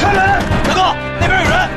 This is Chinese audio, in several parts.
开门！大哥，那边有人！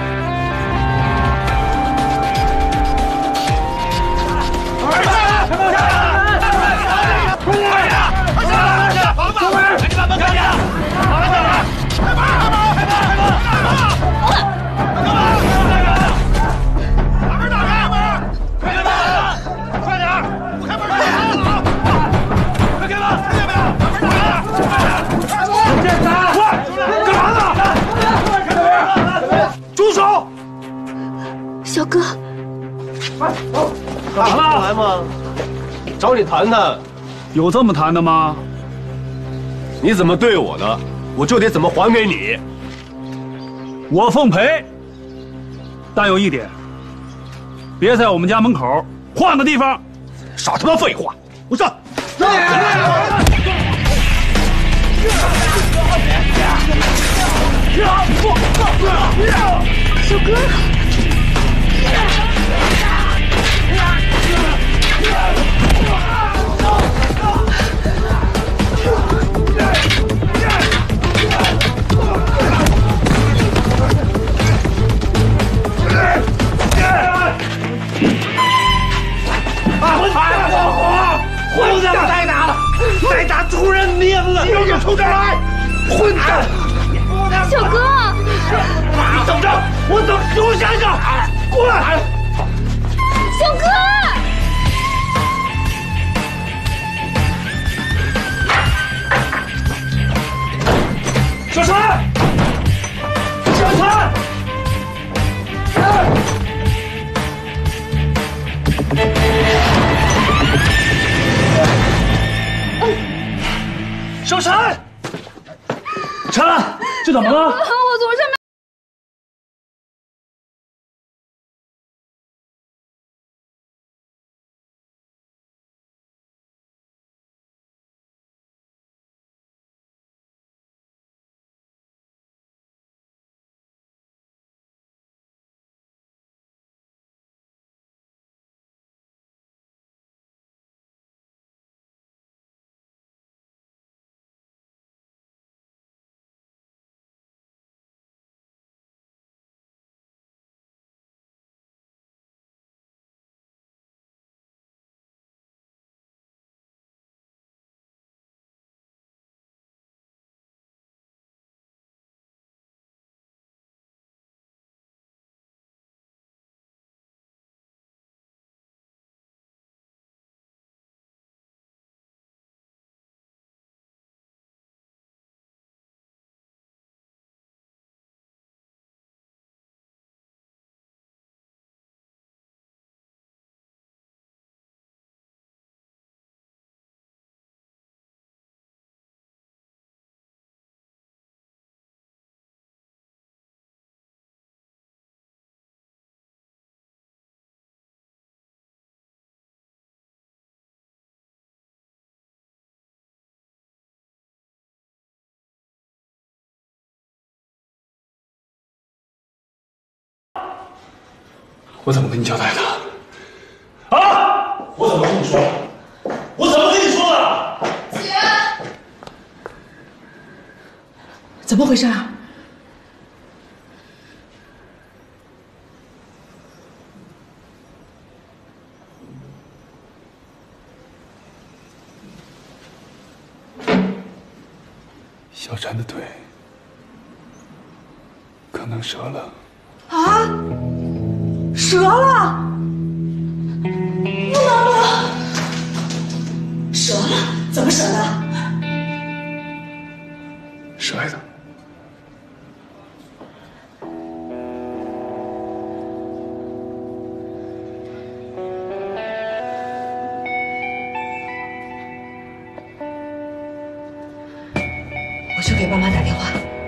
快点！快点！快点！开门！赶紧把门开开！开门！开门！开小哥， 干啥来吗？找你谈谈。 有这么谈的吗？ 你怎么对我的，我就得怎么还给你。 我奉陪，但有一点，别在我们家门口，换个地方。 少他妈废话！我上。 小哥。 混蛋！再打了，再打出人命了！你给我冲这儿来！混蛋！ 小哥， 你等着，我等熊先生过来！ 小哥， 小陈，小陈，小陈，陈，这怎么了？ 我从上面。 我怎么跟你交代的？啊！我怎么跟你说？我怎么跟你说的？ 姐， 怎么回事啊？ 小陈的腿可能折了。 啊！折了！不能！折了？怎么折的？ 摔的。 我去给爸妈打电话。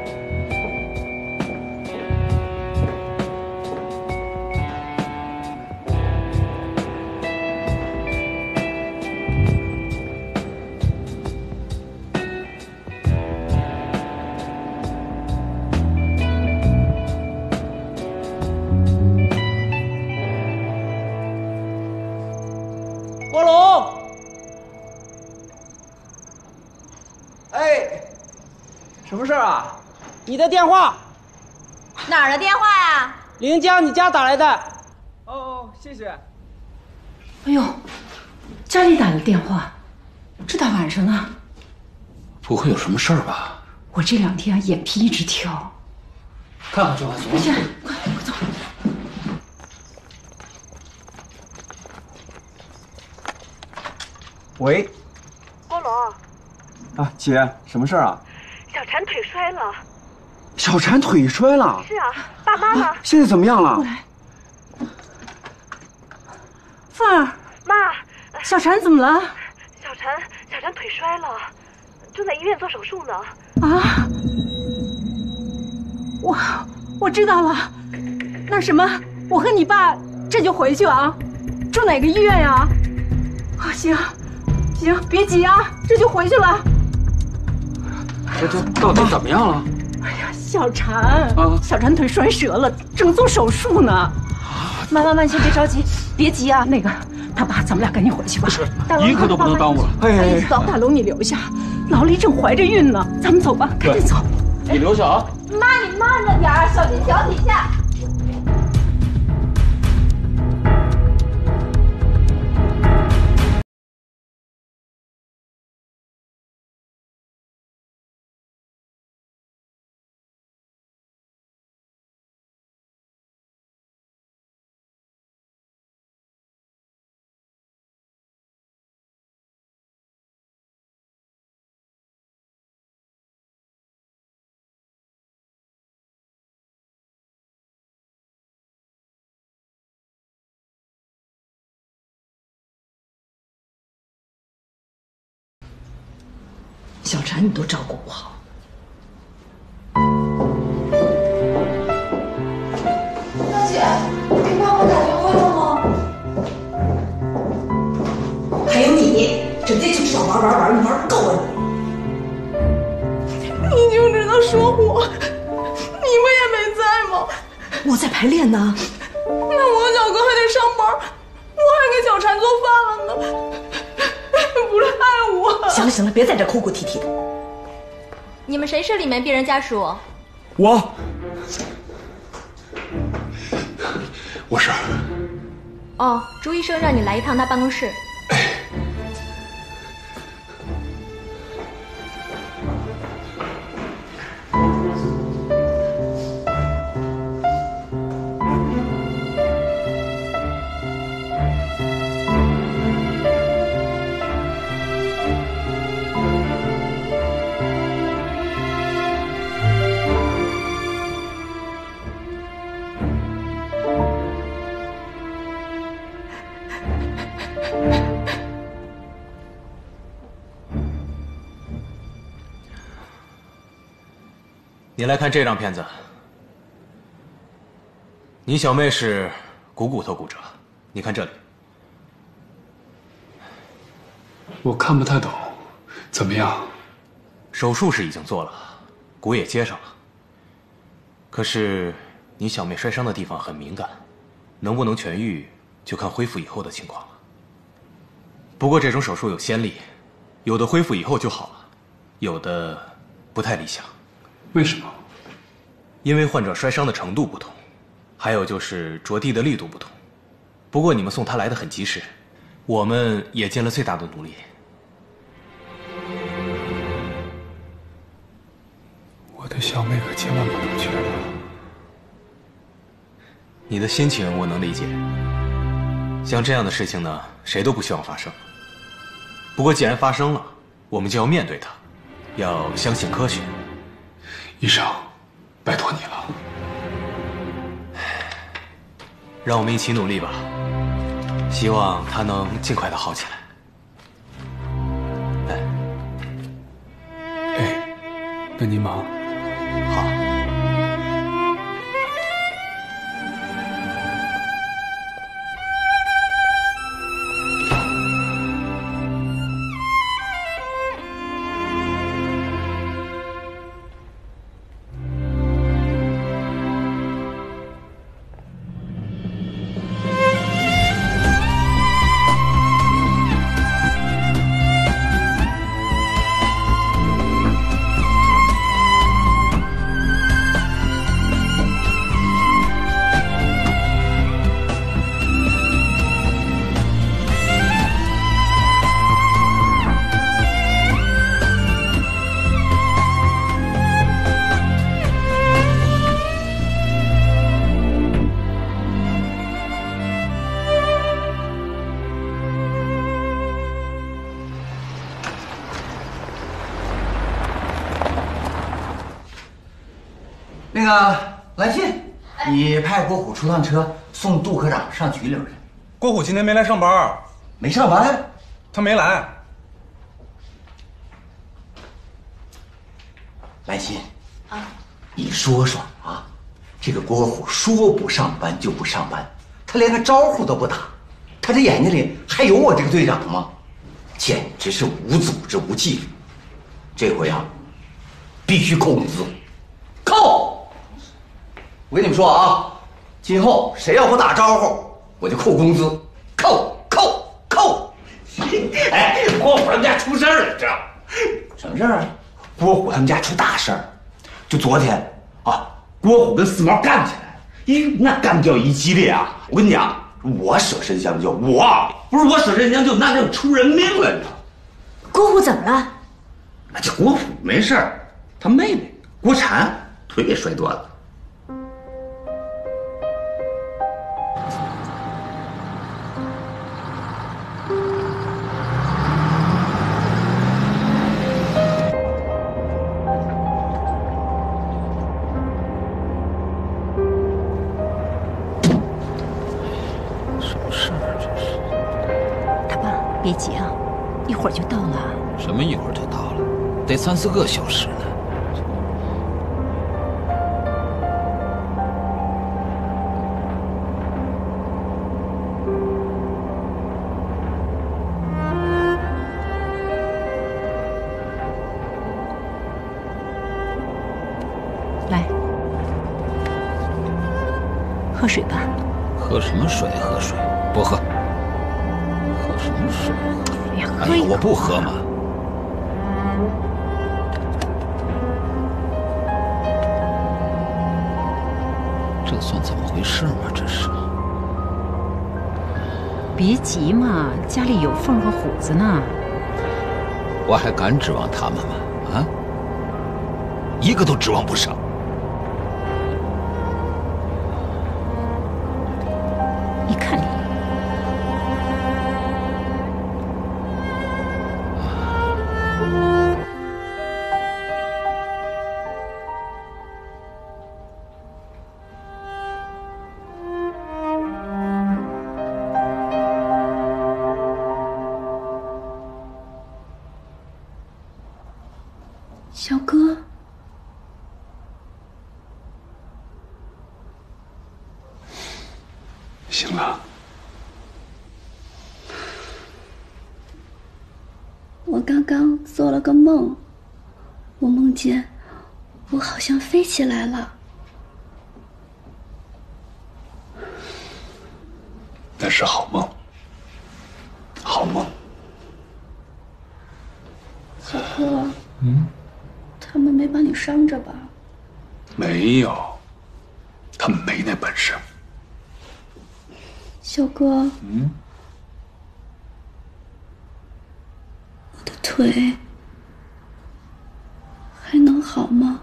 郭龙，哎，什么事儿啊？你的电话。 哪儿的电话呀？ 林江，你家打来的。 哦，谢谢。 哎呦，家里打的电话，这大晚上的， 不会有什么事儿吧？ 我这2天眼皮一直跳。 看看就完，走。 去，快走。 喂， 郭龙， 啊，姐，什么事儿啊？ 小婵腿摔了。 小婵腿摔了？ 是啊，爸妈呢？ 现在怎么样了？ 凤儿， 妈， 小婵怎么了？ 小婵腿摔了，正在医院做手术呢。 啊！我知道了，那什么，我和你爸这就回去啊。住哪个医院呀？啊，行，别急啊，这就回去了。 这到底怎么样了？ 哎呀，小婵腿摔折了，正做手术呢。慢，先别着急，别急啊。那个，他爸，咱们俩赶紧回去吧。 是，一刻都不能耽误了。 哎，走，大龙你留下，老李正怀着孕呢，咱们走吧，赶紧走。 你留下啊。 妈，你慢着点儿，小心脚底下。 小婵你都照顾不好。 大姐，给爸爸打电话了吗？ 还有你，整天就知道玩，你玩够了你！ 你就知道说我，你不也没在吗？ 我在排练呢。 那我和小哥还得上班，我还给小婵做饭了呢。不是害我。 行了，别在这哭哭啼啼的。 你们谁是里面病人家属？ 我是。 哦，朱医生让你来一趟他办公室。 你来看这张片子，你小妹是股头骨折，你看这里。 我看不太懂，怎么样？ 手术是已经做了，骨也接上了。可是你小妹摔伤的地方很敏感，能不能痊愈就看恢复以后的情况了。不过这种手术有先例，有的恢复以后就好了，有的不太理想。 为什么？ 因为患者摔伤的程度不同，还有就是着地的力度不同。不过你们送他来的很及时，我们也尽了最大的努力。 我的小妹可千万不能缺了。 你的心情我能理解，像这样的事情呢，谁都不希望发生。不过既然发生了，我们就要面对它，要相信科学。 医生，拜托你了。 让我们一起努力吧，希望他能尽快的好起来。 哎，那您忙。 好。 那个兰心，你派郭虎出趟车，送杜科长上局里边去。 郭虎今天没来上班。 没上班？ 他没来。 兰心，你说说啊，这个郭虎说不上班就不上班，他连个招呼都不打，他这眼睛里还有我这个队长吗？简直是无组织无纪律。这回啊，必须扣工资，扣！我跟你们说啊，今后谁要不打招呼，我就扣工资，扣！哎，郭虎他们家出事儿了，知道吗？什么事儿啊？郭虎他们家出大事儿。就昨天啊，郭虎跟四毛干起来了，咦，那干叫一激烈啊！我跟你讲，我舍身相救，我舍身相救，那就出人命了，你知道吗？ 郭虎怎么了？ 那这郭虎没事儿，他妹妹郭婵腿给摔断了。 别急啊，一会儿就到了。 什么一会儿就到了？得3、4个小时呢。 来，喝水吧。 喝什么水？喝水，不喝。什么水？哎呀，我不喝嘛。这算怎么回事嘛？这是。 别急嘛，家里有凤和虎子呢。 我还敢指望他们吗？啊，一个都指望不上。 你看你。 小哥， 醒了。 我刚刚做了个梦，我梦见我好像飞起来了。 那是好梦，好梦。 小哥，他们没把你伤着吧？ 没有，他们没那本事。 小哥，我的腿还能好吗？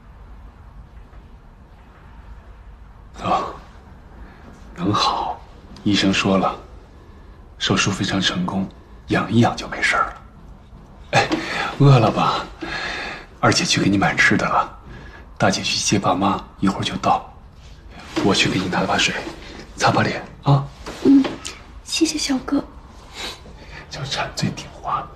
能好，医生说了，手术非常成功，养一养就没事了。哎，饿了吧？二姐去给你买吃的了，大姐去接爸妈，一会儿就到。我去给你拿把水，擦把脸啊。 谢谢小哥。 小婵最听话。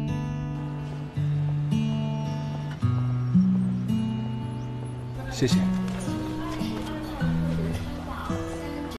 谢谢。